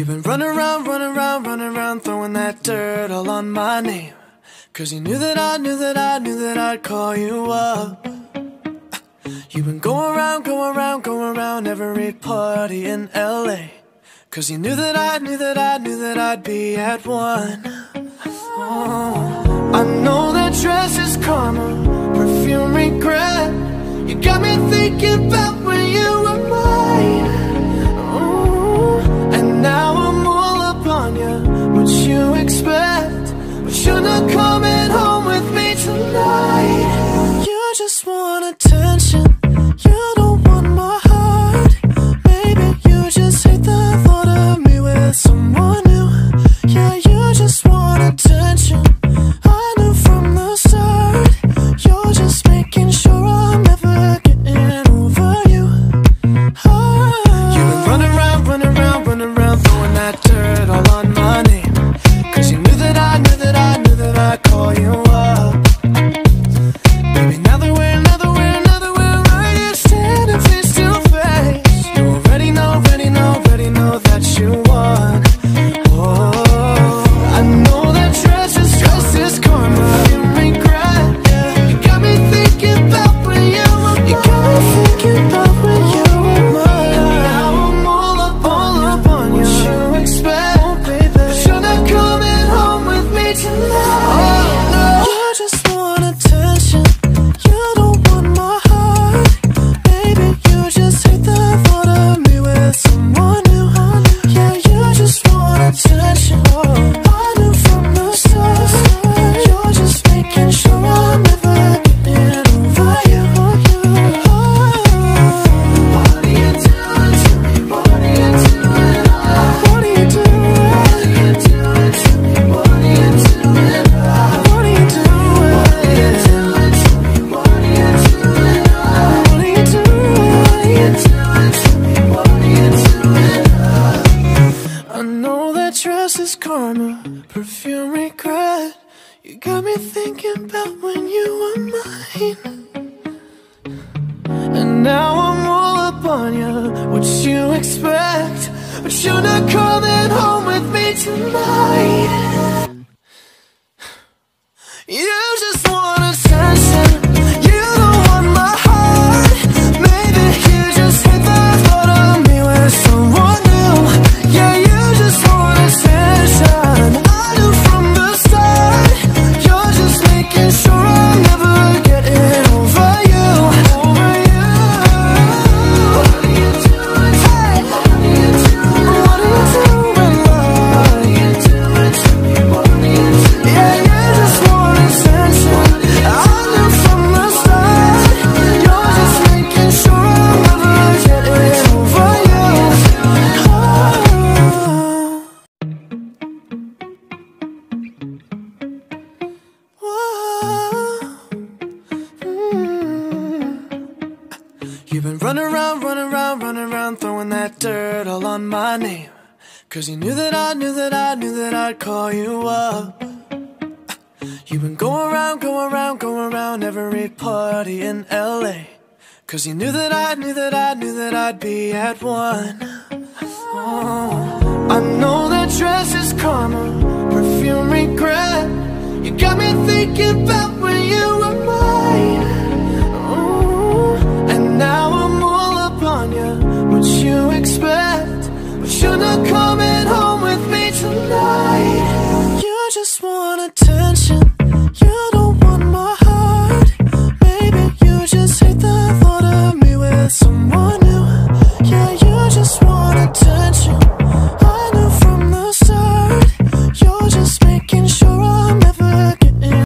been running around, running around, running around, throwing that dirt all on my name. Cause you knew that I knew that I knew that I'd call you up. You've been going around, going around, going around every party in LA. Cause you knew that I knew that I knew that I'd be at one. Oh, I know that dress is karma, perfume regret. You got me thinking about when you were mine. Oh, and now I'm all up on you. What you expect? But you're not coming home with me tonight. You just want attention. You don't want my heart. Maybe you just hate the thought of me with someone new. Yeah, you just want attention. I knew from the start. You're just making sure I'm never getting over you. You've been running around, running around, running around, throwing that dirt all on my name. Cause you knew that I knew that I knew that I'd call you up. Baby, now that we're right here standing face to face, you already know that you won. Oh, I know that dress is karma, you regret. Yeah, you got me thinking about when you were mine. You got me thinking about when you were mine. And now I'm all up on you. What you expect? Oh, baby, but you're not coming home with me tonight. Oh, no. You just want attention. You don't want my heart. Baby, you just hate the thought of me with someone new. Yeah, you just want attention. I knew from the start. You're just making sure I'm never getting over you. What are you doing to me? What are you doing? What are you doing? What are you doing to me? What are you doing? What are you doing? What are you doing to me? What are you doing? What are you doing? What are you doing to me? What are you doing? I know that dress is karma, perfume regret. You got me thinking about when you were mine. And now I'm all up on you. What you expect? But you're not coming home with me tonight. You just want attention. You don't want my heart. Maybe you just hate the thought of me with someone new. Yeah, you just want attention. I knew from the start. You're just making sure I'm never getting over you. Over you. What are you doing? Hey, what are you doing? What are you doing? What are you doing to me? What are you doing? Yeah, you just want attention. I knew from the start. You're just making sure I'm never getting over you. You've been running around, running around, running around, throwing that dirt all on my name. Cause you knew that I knew that I knew that I'd call you up. You've been going around, going around, going around every party in LA. Cause you knew that I knew that I knew that I'd be at one. Oh, I know that dress is karma, perfume regret. You got me thinking about when you were mine. Oh, and now I'm all up on you. What you expect? But you're not coming home with me tonight. You just want attention.